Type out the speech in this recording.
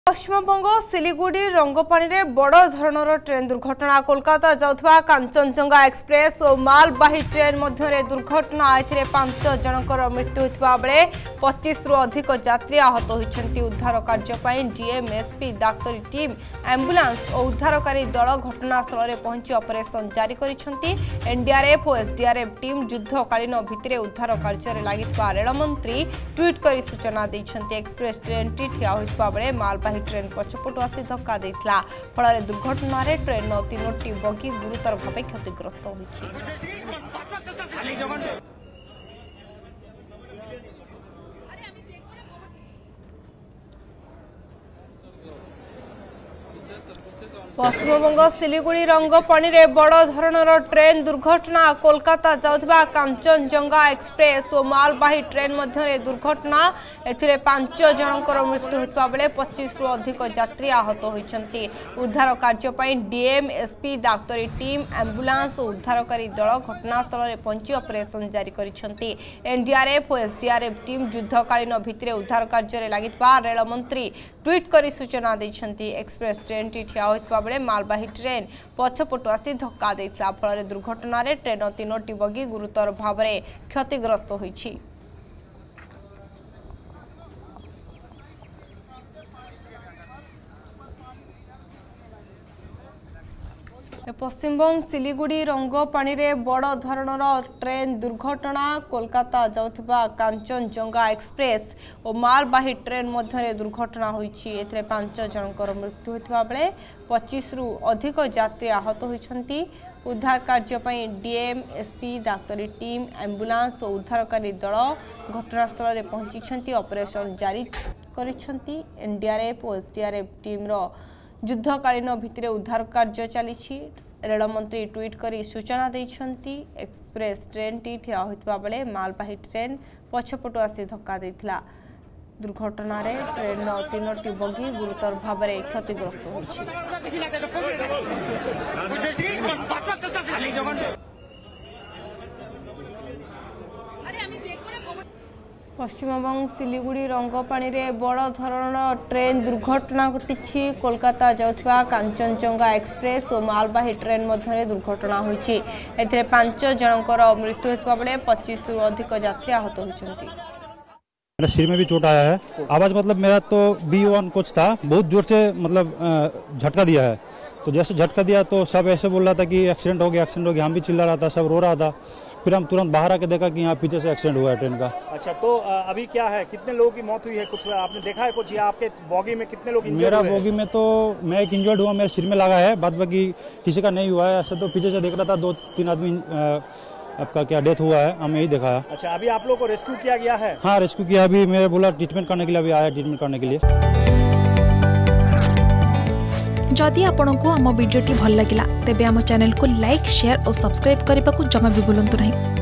पश्चिमबंग सिलीगुड़ी रंगपाणी में बड़ धरणर ट्रेन दुर्घटना। कोलकाता जाउथबा कांचनजंगा एक्सप्रेस और मालबाही ट्रेन मध्य दुर्घटना। ए 5 जनकर मृत्यु होता बेले 25 रु अधिक यात्री आहत होती। उद्धार कार्य डीएम एसपी डाक्तरी टीम एम्बुलांस और उद्धारकारी दल घटनास्थल में पहुंची ऑपरेशन जारी करिसेंती। एनडीआरएफ और एसडीआरएफ टीम युद्धकालीन भित्तिरे उद्धार कार्य में लागितबा रेलमंत्री ट्वीट कर सूचना देइछंती। एक्सप्रेस ट्रेन टी ठिया होइतबा बेले मालबाही ट्रेन पछपटु आसी धक्का देइतला। फल दुर्घटना रे ट्रेन 3टी बगी गुरुतर भाव क्षतिग्रस्त होइछि। पश्चिमबंग सिलीगुड़ी रंगपाणी में बड़ धरणर ट्रेन दुर्घटना। कोलकाता जाउथबा कांचनजंगा एक्सप्रेस और मालबाही ट्रेन मध्य दुर्घटना। ए 5 जनकर मृत्यु होता बेले 25 रु अधिक यात्री आहत होती। उद्धार कार्य डीएम एसपी डाक्तरी टीम एम्बुलांस और उद्धारकारी दल घटनास्थल में पहुंची ऑपरेशन जारी करिसेंती। एनडीआरएफ और एसडीआरएफ टीम युद्धकालीन भित्तिरे उद्धार कार्य में लागितबा रेलमंत्री ट्वीट कर सूचना देइछंती। एक्सप्रेस ट्रेन टी ठिया होइतबा बेले मालबाही ट्रेन पछपटु आसी धक्का देइतला। फल दुर्घटना रे ट्रेन 3टी बगी गुरुतर भाव में क्षतिग्रस्त होइछि। पश्चिमबंग सिलीगुड़ी रंगपाणी में बड़ धरणर ट्रेन दुर्घटना। कोलकाता जाउथबा कांचनजंगा एक्सप्रेस और मालबाही ट्रेन मध्य दुर्घटना होइछि। एथिरे 5 जनकर मृत्यु होइतबा बेले 25 रु अधिक यात्री आहत होइछंती। उद्धार कार्य डीएम एसपी डाक्तरी टीम एम्बुलांस और उद्धारकारी दल घटनास्थल में पहुंची ऑपरेशन जारी करिसेंती। एनडीआरएफ और एसडीआरएफ टीम युद्धकालीन भित्तिरे उद्धार कार्य चली। रेलमंत्री ट्वीट कर सूचना देइछंती। एक्सप्रेस ट्रेन टी ठिया होइतबा बेले मालबाही ट्रेन पछपटु आसी धक्का देइतला। दुर्घटना रे ट्रेन 3टी बगी गुरुतर भाव में क्षतिग्रस्त होइछि। पश्चिमबंग सिलीगुड़ी रंगपाणी में बड़ धरणर ट्रेन दुर्घटना घटी। कोलकाता जाउथबा कांचनजंगा एक्सप्रेस और मालबाही ट्रेन मध्य दुर्घटना होइछि। एथिरे 5 जनकर मृत्यु होइतबा बेले 25 रु अधिक यात्री आहत होइछंती। मेरा सिर में भी चोट आया है। आवाज मतलब मेरा तो B1 कोच था, बहुत जोर से मतलब झटका दिया है। तो जैसे झटका दिया तो सब ऐसे बोल रहा था कि एक्सीडेंट हो गया। हम भी चिल्ला रहा था, सब रो रहा था। फिर हम तुरंत बाहर आके देखा कि यहाँ पीछे से एक्सीडेंट हुआ है ट्रेन का। अच्छा, तो अभी क्या है, कितने लोगों की मौत हुई है, कुछ आपने देखा है कुछ, या आपके बॉगी में कितने लोग इंजर्ड हुए? मेरा बॉगी में तो मैं एक इंजर्ड हुआ, मेरे सिर में लगा है, बाद बाकी किसी का नहीं हुआ है। ऐसे तो पीछे से देख रहा था 2-3 आदमी आपका क्या डेथ हुआ है, हमें यही देखा है। अच्छा, अभी आप लोग को रेस्क्यू किया गया है? हाँ, रेस्क्यू किया। अभी मेरे बोला ट्रीटमेंट करने के लिए, अभी आया ट्रीटमेंट करने के लिए। जदि आपंक आम भिडी भल लगा तेब आम चैनल को लाइक, शेयर और सब्सक्राइब करने को जमा भी भूलु नहीं।